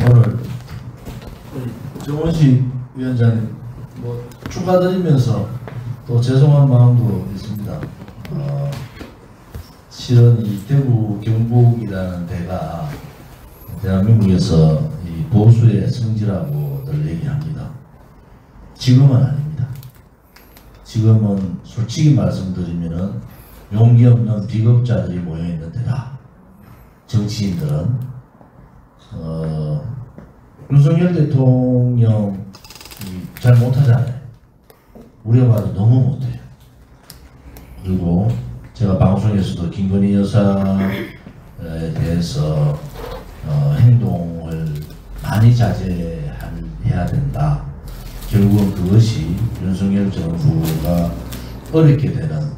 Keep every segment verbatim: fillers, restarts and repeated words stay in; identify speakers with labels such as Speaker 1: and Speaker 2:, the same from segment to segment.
Speaker 1: 오늘 정원식 위원장님 뭐 축하드리면서 또 죄송한 마음도 있습니다. 어, 실은 이 대구 경북이라는 데가 대한민국에서 이 보수의 성지라고 늘 얘기합니다. 지금은 아닙니다. 지금은 솔직히 말씀드리면은 용기 없는 비겁자들이 모여있는 데다. 정치인들은 어, 윤석열 대통령이 잘 못하잖아요. 우리가 봐도 너무 못해요. 그리고 제가 방송에서도 김건희 여사에 대해서 어, 행동을 많이 자제해야 된다. 결국은 그것이 윤석열 정부가 어렵게 되는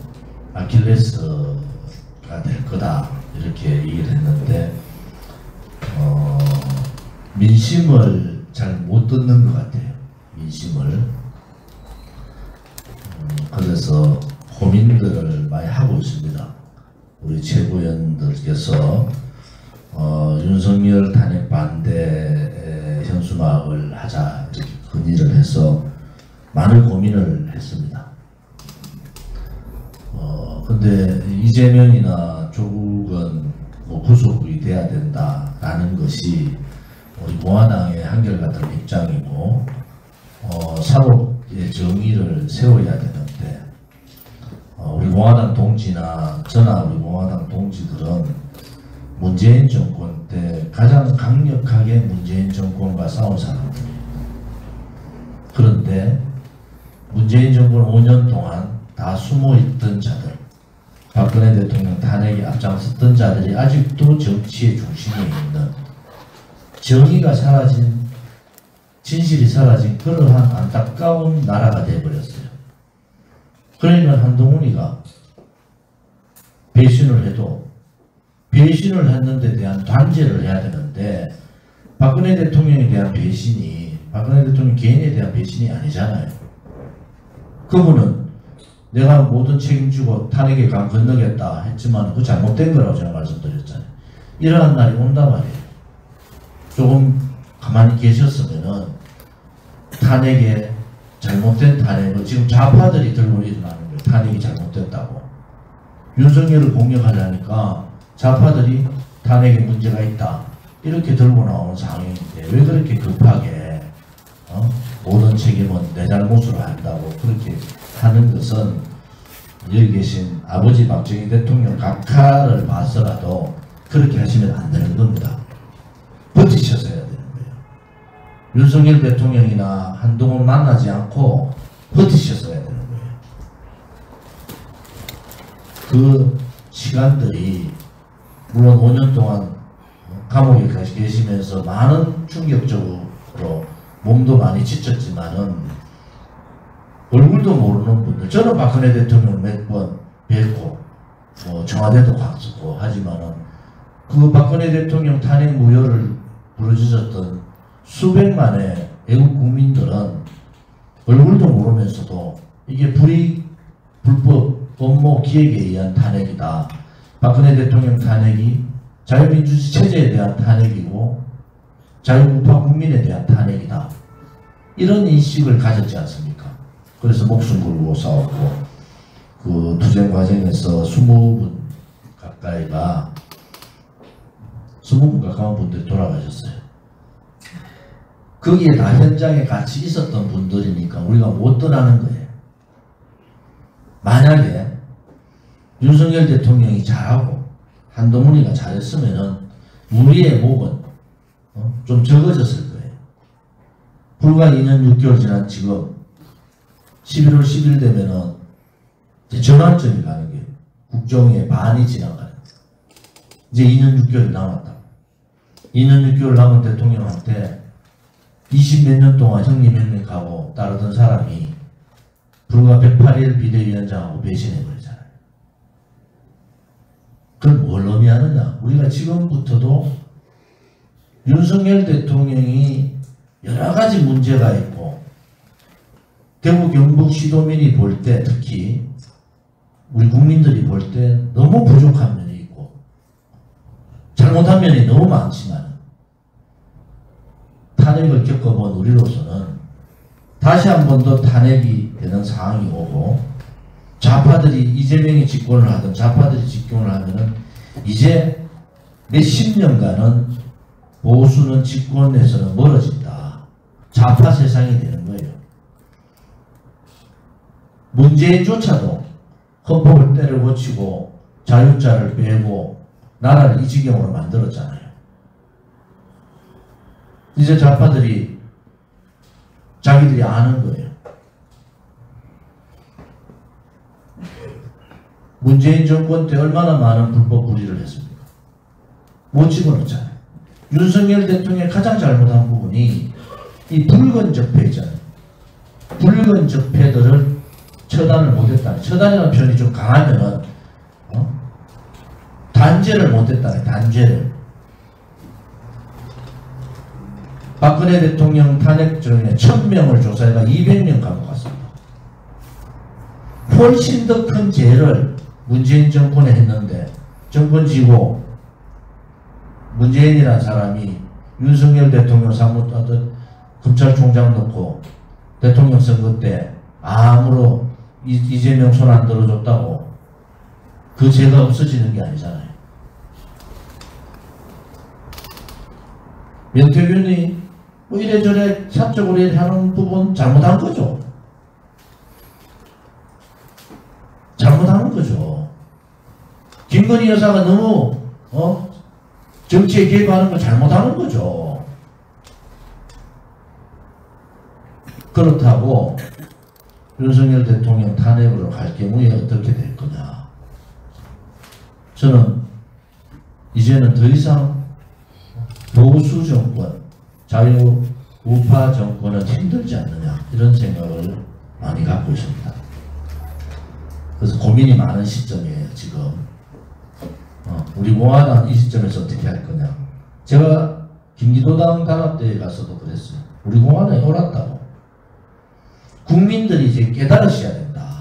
Speaker 1: 아킬레스가 될 거다. 이렇게 얘기를 했는데 어, 민심을 잘 못 듣는 것 같아요. 민심을. 음, 그래서 고민들을 많이 하고 있습니다. 우리 최고위원들께서 어, 윤석열 탄핵 반대 현수막을 하자 이렇게 건의를 해서 많은 고민을 했습니다. 어, 근데 이재명이나 조국은 뭐 구속이 돼야 된다라는 것이 우리 공화당의 한결같은 입장이고 어, 사법의 정의를 세워야 되는데 어, 우리 공화당 동지나 저나 우리 공화당 동지들은 문재인 정권 때 가장 강력하게 문재인 정권과 싸운 사람들이에요. 그런데 문재인 정권 오 년 동안 다 숨어있던 자들, 박근혜 대통령 탄핵에 앞장섰던 자들이 아직도 정치의 중심에 있는, 정의가 사라진, 진실이 사라진 그러한 안타까운 나라가 되어버렸어요. 그러니까 한동훈이가 배신을 해도 배신을 했는데 대한 단죄를 해야 되는데 박근혜 대통령에 대한 배신이 박근혜 대통령 개인에 대한 배신이 아니잖아요. 그분은 내가 모든 책임지고 탄핵의 강 건너겠다 했지만 그거 잘못된 거라고 제가 말씀드렸잖아요. 이러한 날이 온단 말이에요. 조금 가만히 계셨으면은 탄핵에 잘못된 탄핵을 지금 좌파들이 들고 일어나는 거예요. 탄핵이 잘못됐다고. 윤석열을 공격하려니까 좌파들이 탄핵에 문제가 있다. 이렇게 들고 나오는 상황인데 왜 그렇게 급하게 어? 모든 책임은 내 잘못으로 한다고 그렇게 하는 것은 여기 계신 아버지 박정희 대통령 각하를 봐서라도 그렇게 하시면 안 되는 겁니다. 버티셔서 해야 되는 거예요. 윤석열 대통령이나 한동훈 만나지 않고 버티셔서 해야 되는 거예요. 그 시간들이 물론 오 년 동안 감옥에 계시면서 많은 충격적으로 몸도 많이 지쳤지만은 얼굴도 모르는 분들, 저는 박근혜 대통령 몇 번 뵙고 뭐 청와대도 갔었고 하지만은 그 박근혜 대통령 탄핵 무효를 부르짖었던 수백만의 애국 국민들은 얼굴도 모르면서도 이게 불이 불법 법모 기획에 의한 탄핵이다. 박근혜 대통령 탄핵이 자유민주주의 체제에 대한 탄핵이고 자유우파 국민에 대한 탄핵이다. 이런 인식을 가졌지 않습니까? 그래서 목숨 걸고 싸웠고 그 투쟁 과정에서 이십 분 가까이가 이십 분 가까운 분들이 돌아가셨어요. 거기에 다 현장에 같이 있었던 분들이니까 우리가 못 떠나는 거예요. 만약에 윤석열 대통령이 잘하고 한동훈이가 잘했으면은 우리의 목은 어? 좀 적어졌을 거예요. 불과 이 년 육 개월 지난 지금 십일월 십일 되면은 전환점이 가는 게 국정의 반이 지나가는 이제 이 년 육 개월이 남았다. 이 년 육 개월 남은 대통령한테 이십 몇 년 동안 형님 형님하고 따르던 사람이 불과 백팔 일 비대위원장하고 배신해버리잖아요. 그럼 뭘 의미하느냐? 우리가 지금부터도 윤석열 대통령이 여러 가지 문제가 있고 대구 경북 시도민이 볼 때 특히 우리 국민들이 볼 때 너무 부족한 면이 있고 잘못한 면이 너무 많지만 탄핵을 겪어본 우리로서는 다시 한 번 더 탄핵이 되는 상황이 오고 좌파들이 이재명이 집권을 하든 좌파들이 집권을 하면은 이제 몇십 년간은 보수는 집권에서는 멀어진다. 좌파 세상이 되는 거예요. 문재인조차도 헌법을 때려 고치고 자유자를 빼고 나라를 이 지경으로 만들었잖아요. 이제 좌파들이 자기들이 아는 거예요. 문재인 정권 때 얼마나 많은 불법 불의를 했습니까? 못 집어넣잖아요. 윤석열 대통령이 가장 잘못한 부분이 이 붉은 적폐 있잖아요. 붉은 적폐들을 처단을 못했다. 처단이라는 표현이 좀 강하면은 어? 단죄를 못했다. 단죄를. 박근혜 대통령 탄핵 전에 천 명을 조사해가 이백 명 감옥 갔습니다. 훨씬 더 큰 죄를 문재인 정권에 했는데 정권 지고 문재인이라는 사람이 윤석열 대통령 사무 어떤 검찰총장 놓고 대통령 선거 때 아무로 이, 이재명 손 안 들어줬다고 그 죄가 없어지는 게 아니잖아요. 명태균이 뭐 이래저래 사적으로 하는 부분 잘못한 거죠. 잘못하는 거죠. 김건희 여사가 너무 어? 정치에 개입하는 거 잘못하는 거죠. 그렇다고 윤석열 대통령 탄핵으로 갈 경우에 어떻게 될 거냐. 저는 이제는 더 이상 보수 정권, 자유 우파 정권은 힘들지 않느냐 이런 생각을 많이 갖고 있습니다. 그래서 고민이 많은 시점이에요. 지금 어, 우리 공화당 이 시점에서 어떻게 할 거냐. 제가 김기도당 단합대회 가서도 그랬어요. 우리 공화당이 옳았다고. 국민들이 이제 깨달으셔야 된다.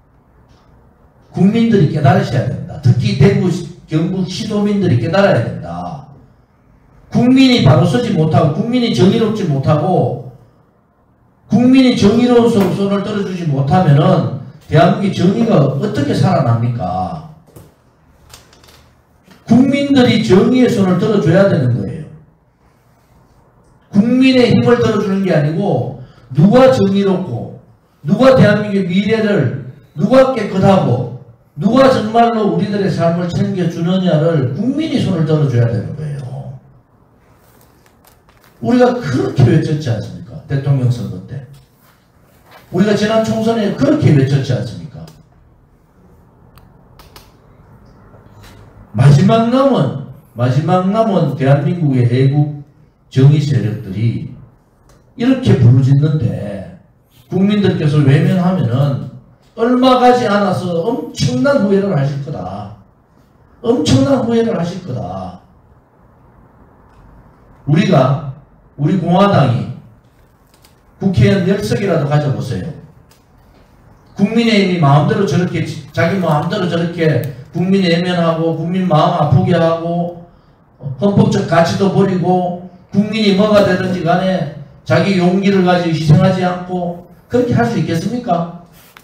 Speaker 1: 국민들이 깨달으셔야 된다. 특히 대구, 경북 시도민들이 깨달아야 된다. 국민이 바로 서지 못하고 국민이 정의롭지 못하고 국민이 정의로운 손을 떨어주지 못하면은 대한민국의 정의가 어떻게 살아납니까? 국민들이 정의의 손을 들어줘야 되는 거예요. 국민의 힘을 들어주는 게 아니고 누가 정의롭고 누가 대한민국의 미래를 누가 깨끗하고 누가 정말로 우리들의 삶을 챙겨주느냐를 국민이 손을 들어줘야 되는 거예요. 우리가 그렇게 외쳤지 않습니까? 대통령 선거 때. 우리가 지난 총선에 그렇게 외쳤지 않습니까? 마지막 남은 마지막 남은 대한민국의 애국 정의 세력들이 이렇게 부르짖는데 국민들께서 외면하면은 얼마 가지 않아서 엄청난 후회를 하실 거다. 엄청난 후회를 하실 거다. 우리가 우리 공화당이 국회의원 열 석이라도 가져보세요. 국민의힘이 마음대로 저렇게 자기 마음대로 저렇게 국민 외면하고 국민 마음 아프게 하고 헌법적 가치도 버리고 국민이 뭐가 되든지 간에 자기 용기를 가지고 희생하지 않고 그렇게 할 수 있겠습니까?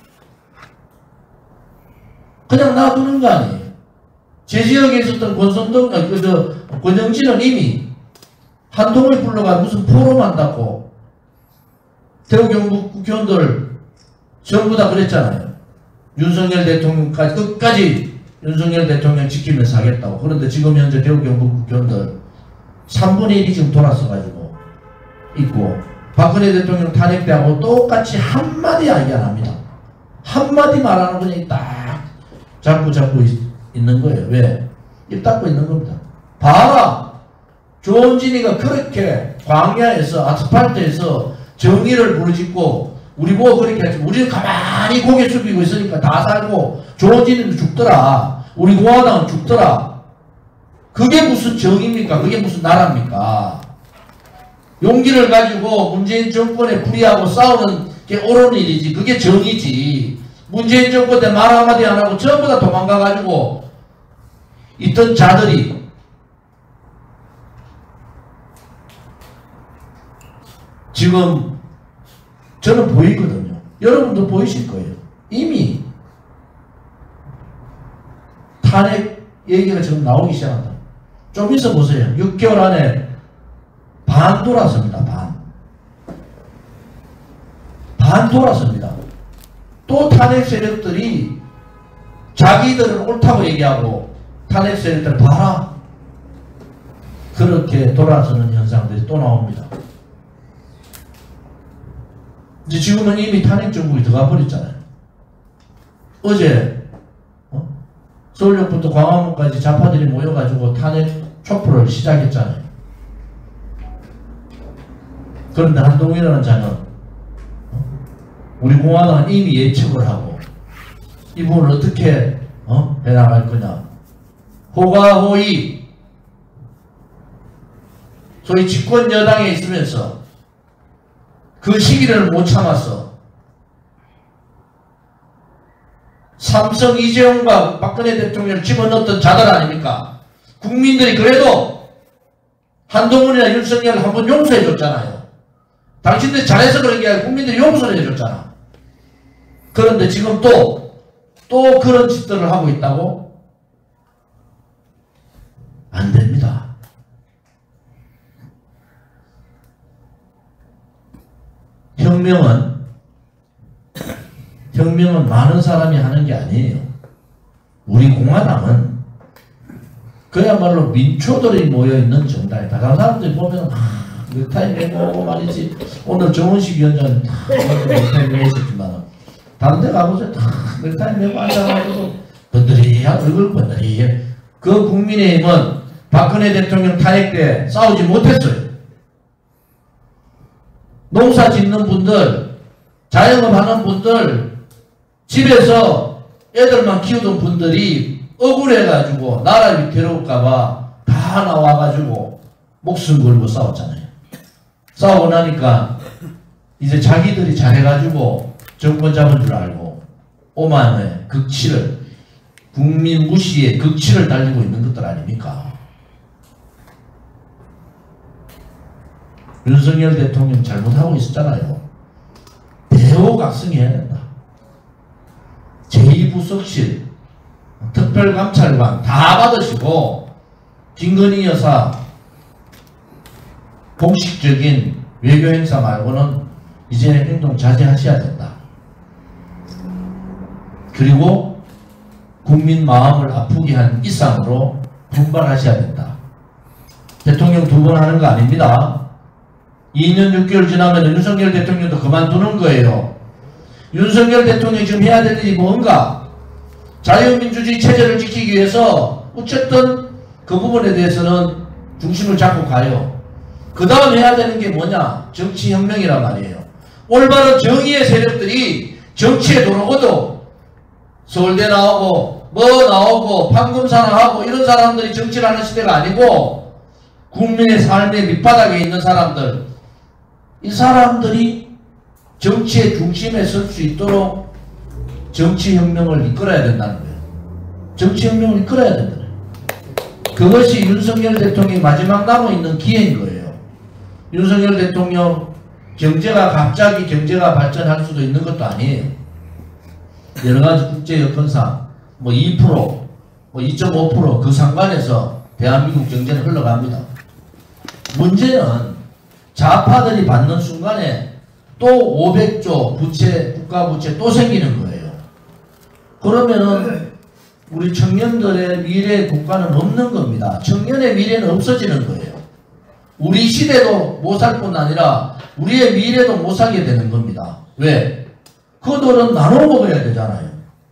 Speaker 1: 그냥 놔두는 거 아니에요. 제 지역에 있었던 권선동, 그저 권영진은 이미 한동을 불러가 무슨 포럼 한다고 대구 경북 국회의원들 전부 다 그랬잖아요. 윤석열 대통령까지 끝까지 윤석열 대통령 지키면서 하겠다고. 그런데 지금 현재 대구 경북 국회의원들 삼분의 일이 지금 돌아서가지고 있고 박근혜 대통령 탄핵 때하고 똑같이 한마디 이야기 안 합니다. 한마디 말하는 분이 딱 잡고 잡고 있, 있는 거예요. 왜? 입 닫고 있는 겁니다. 봐라! 조원진이가 그렇게 광야에서 아스팔트에서 정의를 부르짖고 우리 보고 그렇게 하지. 우리는 가만히 고개 숙이고 있으니까 다 살고 조원진이도 죽더라. 우리 공화당은 죽더라. 그게 무슨 정의입니까? 그게 무슨 나라입니까? 용기를 가지고 문재인 정권에 불의하고 싸우는 게 옳은 일이지. 그게 정의지. 문재인 정권 때 말 한마디 안 하고 전부 다 도망가가지고 있던 자들이 지금 저는 보이거든요. 여러분도 보이실 거예요. 이미 탄핵 얘기가 지금 나오기 시작한다. 좀 있어 보세요. 육 개월 안에 반 돌았습니다. 반. 반 돌았습니다. 또 탄핵 세력들이 자기들은 옳다고 얘기하고 탄핵 세력들 봐라. 그렇게 돌아서는 현상들이 또 나옵니다. 이제 지금은 이미 탄핵 정국이 들어가 버렸잖아요. 어제 어? 서울역부터 광화문까지 좌파들이 모여가지고 탄핵 촛불을 시작했잖아요. 그런데 한동훈이라는 자는 어? 우리 공화당은 이미 예측을 하고 이 부분을 어떻게 어? 해나갈 거냐. 호가호의 소위 집권 여당에 있으면서 그 시기를 못 참았어. 삼성 이재용과 박근혜 대통령을 집어넣었던 자들 아닙니까? 국민들이 그래도 한동훈이나 윤석열을 한번 용서해 줬잖아요. 당신들 잘해서 그런 게 아니라 국민들이 용서를 해줬잖아. 그런데 지금 또 또 그런 짓들을 하고 있다고? 안 됩니다. 혁명은 혁명은 많은 사람이 하는 게 아니에요. 우리 공화당은 그야말로 민초들이 모여있는 정당이다. 다른 사람들이 보면 아, 넥타이 매고 말이지. 오늘 정원식 위원장은 다 넥타이 매고 있었지만 다른 데 가보세요. 다 넥타이 매고 앉아가지고 번들이야 얼굴 번들이야. 그 국민의힘은 박근혜 대통령 탄핵 때 싸우지 못했어요. 농사 짓는 분들, 자영업 하는 분들, 집에서 애들만 키우던 분들이 억울해가지고 나라 위태로울까봐 다 나와가지고 목숨 걸고 싸웠잖아요. 싸우고 나니까 이제 자기들이 잘해가지고 정권 잡은 줄 알고 오만의 극치를, 국민 무시의 극치를 달리고 있는 것들 아닙니까? 윤석열 대통령 잘못하고 있었잖아요. 대호각성해야 된다. 제이 부속실, 특별감찰관 다 받으시고 김건희 여사 공식적인 외교 행사 말고는 이제 행동 자제하셔야 된다. 그리고 국민 마음을 아프게 한 이상으로 분발하셔야 된다. 대통령 두 번 하는 거 아닙니다. 이 년 육 개월 지나면 윤석열 대통령도 그만두는 거예요. 윤석열 대통령이 지금 해야 될 일이 뭔가? 자유민주주의 체제를 지키기 위해서 어쨌든 그 부분에 대해서는 중심을 잡고 가요. 그 다음 해야 되는 게 뭐냐? 정치혁명이란 말이에요. 올바른 정의의 세력들이 정치에 들어오거든. 서울대 나오고 뭐 나오고 판검사나 하고 이런 사람들이 정치를 하는 시대가 아니고 국민의 삶의 밑바닥에 있는 사람들, 이 사람들이 정치의 중심에 설 수 있도록 정치혁명을 이끌어야 된다는 거예요. 정치혁명을 이끌어야 된다는 거예요. 그것이 윤석열 대통령이 마지막 남아있는 기회인 거예요. 윤석열 대통령 경제가 갑자기 경제가 발전할 수도 있는 것도 아니에요. 여러가지 국제 여건상 뭐 이 퍼센트, 뭐 이 점 오 퍼센트 그 상관에서 대한민국 경제는 흘러갑니다. 문제는 좌파들이 받는 순간에 또 오백조 부채, 국가부채 또 생기는 거예요. 그러면은 우리 청년들의 미래 국가는 없는 겁니다. 청년의 미래는 없어지는 거예요. 우리 시대도 못 살 뿐 아니라 우리의 미래도 못 살게 되는 겁니다. 왜? 그 돈은 나눠 먹어야 되잖아요.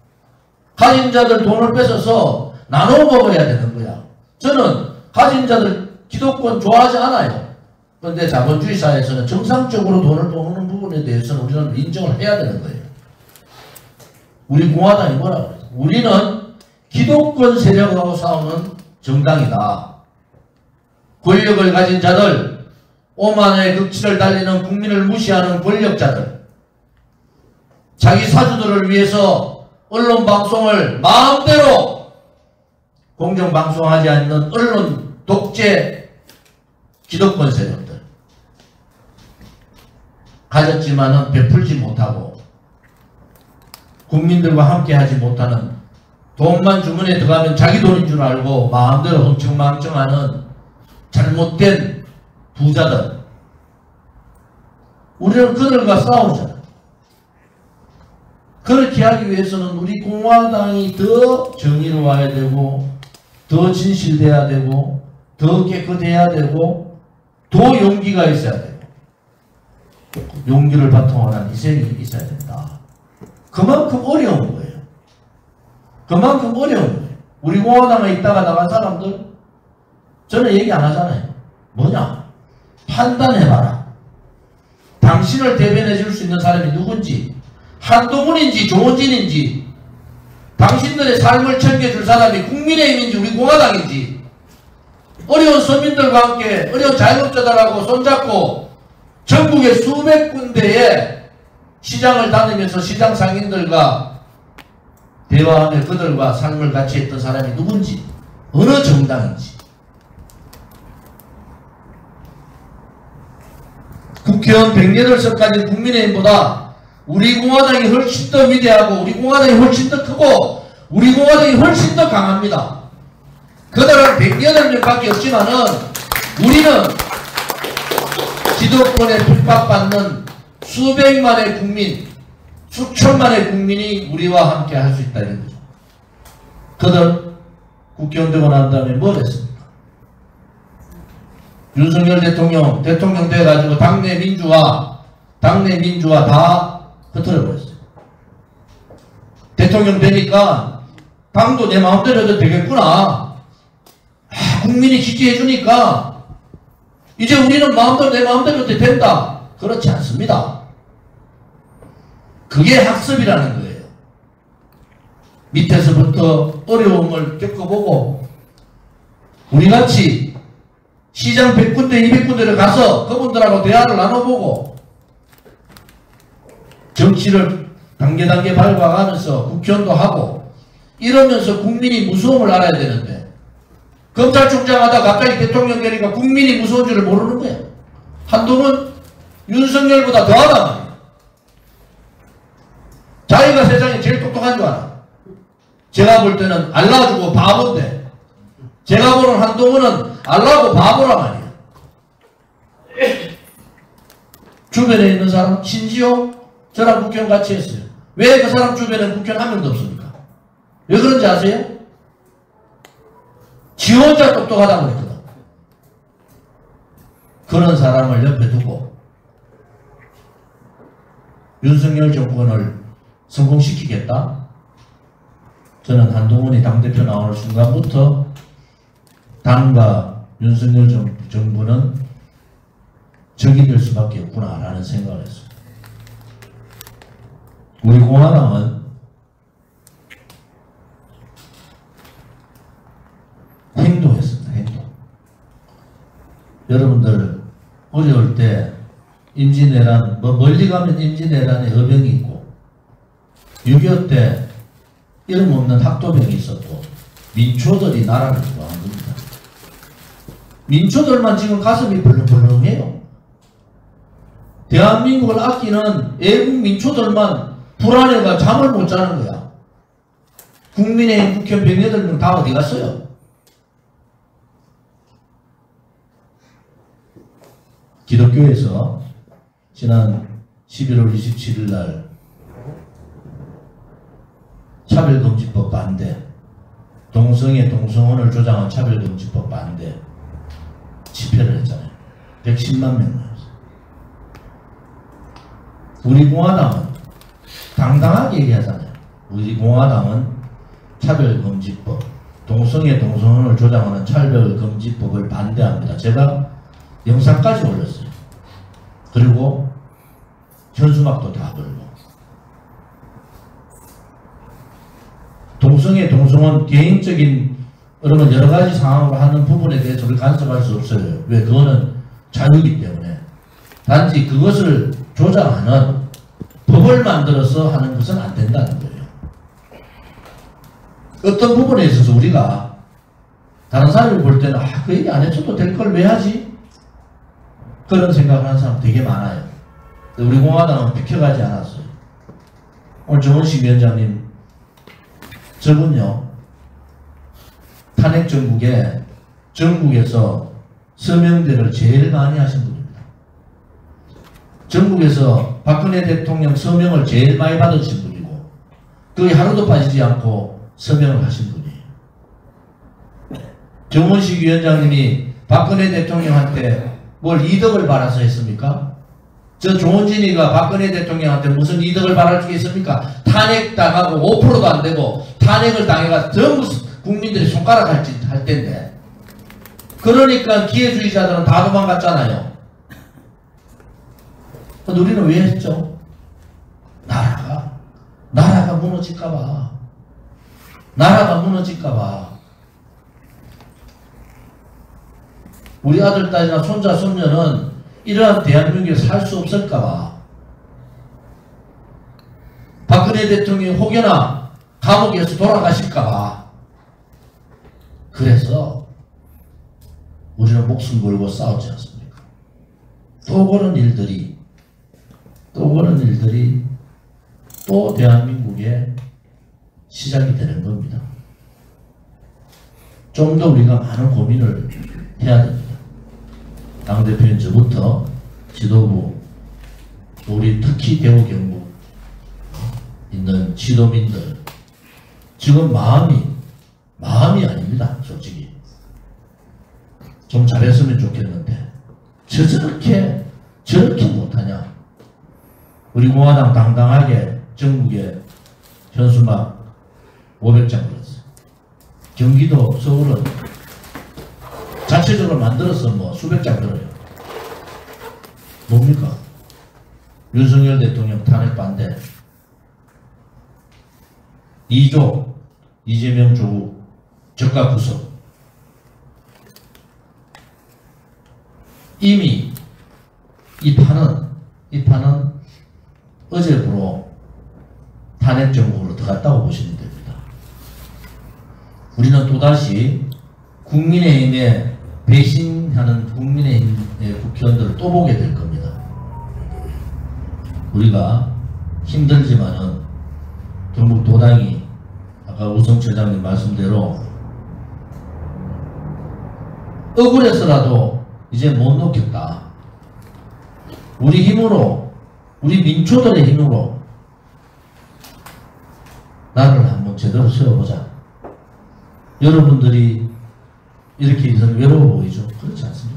Speaker 1: 가진 자들 돈을 뺏어서 나눠 먹어야 되는 거야. 저는 가진 자들 기독권 좋아하지 않아요. 그런데 자본주의 사회에서는 정상적으로 돈을 모으는 부분에 대해서는 우리는 인정을 해야 되는 거예요. 우리 공화당이 뭐라고 그래요? 우리는 기독권 세력하고 싸우는 정당이다. 권력을 가진 자들, 오만의 극치를 달리는 국민을 무시하는 권력자들, 자기 사주들을 위해서 언론 방송을 마음대로 공정방송하지 않는 언론 독재 기독권 세력들, 가졌지만은 베풀지 못하고 국민들과 함께 하지 못하는, 돈만 주머니에 들어가면 자기 돈인 줄 알고 마음대로 흥청망청하는 잘못된 부자들, 우리는 그들과 싸우잖아. 그렇게 하기 위해서는 우리 공화당이 더 정의로워야 되고, 더 진실돼야 되고, 더 깨끗해야 되고, 더 용기가 있어야 되고, 용기를 바탕으로 한 희생이 있어야 된다. 그만큼 어려운 거예요. 그만큼 어려운 거예요. 우리 공화당에 있다가 나간 사람들, 저는 얘기 안 하잖아요. 뭐냐? 판단해봐라. 당신을 대변해 줄 수 있는 사람이 누군지, 한동훈인지 조원진인지, 당신들의 삶을 챙겨줄 사람이 국민의힘인지 우리 공화당인지, 어려운 서민들과 함께 어려운 자영업자들하고 손잡고 전국의 수백 군데의 시장을 다니면서 시장 상인들과 대화하며 그들과 삶을 같이 했던 사람이 누군지, 어느 정당인지. 국회의원 백여덟 석까지 국민의힘보다 우리 공화당이 훨씬 더 위대하고 우리 공화당이 훨씬 더 크고 우리 공화당이 훨씬 더 강합니다. 그들은 백여덟 명밖에 없지만은 우리는 기득권에 핍박받는 수백만의 국민, 수천만의 국민이 우리와 함께 할 수 있다는 거죠. 그들 국회의원 되고 난 다음에 뭘 했습니까? 윤석열 대통령, 대통령 돼가지고 당내 민주화, 당내 민주화 다 흐트러버렸어요. 대통령 되니까 당도 내 마음대로 해도 되겠구나. 아, 국민이 지지해주니까 이제 우리는 마음대로 내 마음대로 해도 된다. 그렇지 않습니다. 그게 학습이라는 거예요. 밑에서부터 어려움을 겪어보고 우리같이 시장 백 군데, 이백 군데를 가서 그분들하고 대화를 나눠보고 정치를 단계 단계 밟아가면서 국회의원도 하고 이러면서 국민이 무서움을 알아야 되는데 검찰총장 하다 갑자기 대통령 되니까 국민이 무서운 줄을 모르는 거예요. 한동훈 윤석열보다 더하단 말이에요. 자기가 세상에 제일 똑똑한 줄 알아. 제가 볼 때는 알라주고 바보인데 제가 보는 한동훈은 알라고 바보란 말이에요. 주변에 있는 사람 심지어 저랑 국회의원 같이 했어요. 왜 그 사람 주변에 국회의원 한 명도 없습니까? 왜 그런지 아세요? 지 혼자 똑똑하다고 그랬거든. 그런 사람을 옆에 두고 윤석열 정권을 성공시키겠다? 저는 한동훈이 당대표 나오는 순간부터 당과 윤석열 정부는 적이 될 수밖에 없구나 라는 생각을 했습니다. 우리 공화당은 행동했습니다. 행동. 여러분들 어려울 때 임진왜란, 뭐 멀리 가면 임진왜란의 의병이 있고 육이오 때 이름 없는 학도병이 있었고 민초들이 나라를 구한 겁니다. 민초들만 지금 가슴이 벌렁벌렁해요. 대한민국을 아끼는 애국 민초들만 불안해가 잠을 못 자는 거야. 국민의힘 국회의원 백여덟 명 다 어디 갔어요? 기독교에서 지난 십일월 이십칠일 날 차별금지법 반대, 동성애 동성혼을 조장한 차별금지법 반대 집회를 했잖아요. 백십만 명 나왔어요. 우리 공화당은 당당하게 얘기하잖아요. 우리 공화당은 차별금지법, 동성애 동성혼을 조장하는 차별금지법을 반대합니다. 제가 영상까지 올렸어요. 그리고 현수막도 다 걸고. 동성애 동성혼 개인적인 여러분 여러 가지 상황으로 하는 부분에 대해서 우리 간섭할 수 없어요. 왜? 그거는 자유이기 때문에. 단지 그것을 조장하는 법을 만들어서 하는 것은 안 된다는 거예요. 어떤 부분에 있어서 우리가 다른 사람을 볼 때는 아, 그 얘기 안 해줘도 될 걸 왜 하지? 그런 생각을 하는 사람 되게 많아요. 우리 공화당은 비켜가지 않았어요. 오늘 정원식 위원장님, 저분요, 탄핵 정국에 전국에서 서명대를 제일 많이 하신 분입니다. 전국에서 박근혜 대통령 서명을 제일 많이 받으신 분이고, 거의 하루도 빠지지 않고 서명을 하신 분이에요. 정원식 위원장님이 박근혜 대통령한테 뭘 이득을 바라서 했습니까? 저 조원진이가 박근혜 대통령한테 무슨 이득을 바랄 게 있습니까? 탄핵 당하고 오 퍼센트도 안 되고 탄핵을 당해가 전부 국민들이 손가락 할, 할 텐데. 그러니까 기회주의자들은 다 도망갔잖아요. 근데 우리는 왜 했죠? 나라가 나라가 무너질까봐. 나라가 무너질까봐. 우리 아들, 딸이나 손자, 손녀는 이러한 대한민국에 살 수 없을까봐. 박근혜 대통령이 혹여나 감옥에서 돌아가실까봐. 그래서 우리는 목숨 걸고 싸우지 않습니까? 또 그런 일들이, 또 그런 일들이 또 대한민국에 시작이 되는 겁니다. 좀 더 우리가 많은 고민을 해야 됩니다. 당대표인 저부터 지도부, 우리 특히 대구 경북 있는 지도민들, 지금 마음이 마음이 아닙니다. 솔직히 좀 잘했으면 좋겠는데 저 저렇게 저렇게 못하냐. 우리 공화당 당당하게 전국에 현수막 오백 장 걸었어요. 경기도, 서울은 자체적으로 만들어서 뭐 수백 장 들어요. 뭡니까? 윤석열 대통령 탄핵 반대, 이 조 이재명 조국 적각 구속. 이미 이 판은 이 판은 어제부로 탄핵 정국으로 들어갔다고 보시면 됩니다. 우리는 또다시 국민의힘에 배신하는 국민의힘의 국회의원들을 또 보게 될 겁니다. 우리가 힘들지만은 경북도당이 아까 우성처장님 말씀대로 억울해서라도 이제 못 놓겠다. 우리 힘으로, 우리 민초들의 힘으로 나를 한번 제대로 세워보자. 여러분들이 이렇게 있어서 외로워 보이죠? 그렇지 않습니다.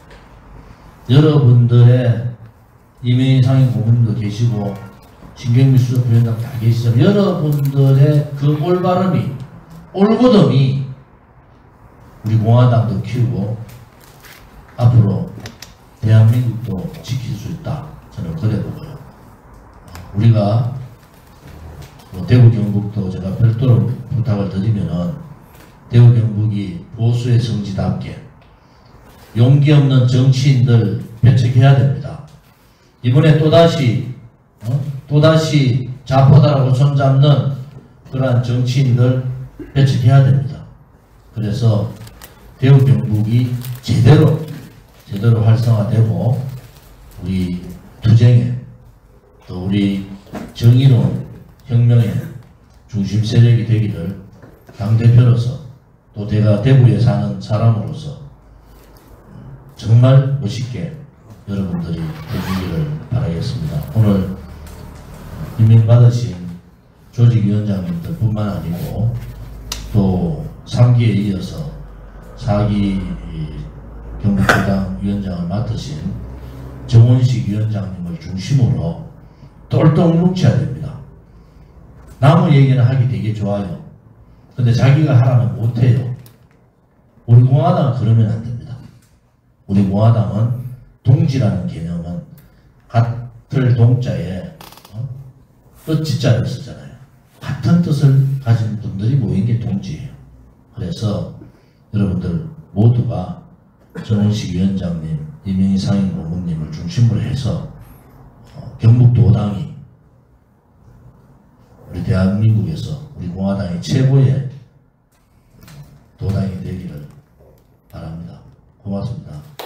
Speaker 1: 여러분들의 이명희 상임 고문도 계시고 신경미 수석위원장 다 계시죠. 여러분들의 그 올바름이, 올곧음이 우리 공화당도 키우고 앞으로 대한민국도 지킬 수 있다. 저는 그래 보고요. 우리가 뭐 대구 경북도 제가 별도로 부탁을 드리면은 대구 경북이 보수의 성지답게 용기 없는 정치인들 배척해야 됩니다. 이번에 또다시 어? 또다시 좌포다라고 손잡는 그러한 정치인들 배척해야 됩니다. 그래서 대구 경북이 제대로 제대로 활성화되고 우리 투쟁에 또 우리 정의로운 혁명의 중심 세력이 되기를 당대표로서 또 내가 대구에 사는 사람으로서 정말 멋있게 여러분들이 해주기를 바라겠습니다. 오늘 임명받으신 조직위원장님들 뿐만 아니고 또 삼 기에 이어서 사 기 경북도당 위원장을 맡으신 정원식 위원장님을 중심으로 똘똘 뭉쳐야 됩니다. 남의 얘기는 하기 되게 좋아요. 근데 자기가 하라면 못해요. 우리 공화당은 그러면 안 됩니다. 우리 공화당은 동지라는 개념은 같을 동자에 어? 뜻지자를 쓰잖아요. 같은 뜻을 가진 분들이 모인 게 동지예요. 그래서 여러분들 모두가 정원식 위원장님, 이명희 상임 고문님을 중심으로 해서 어, 경북도당이 우리 대한민국에서 우리 공화당의 최고의 도당이 되기를 바랍니다. 고맙습니다.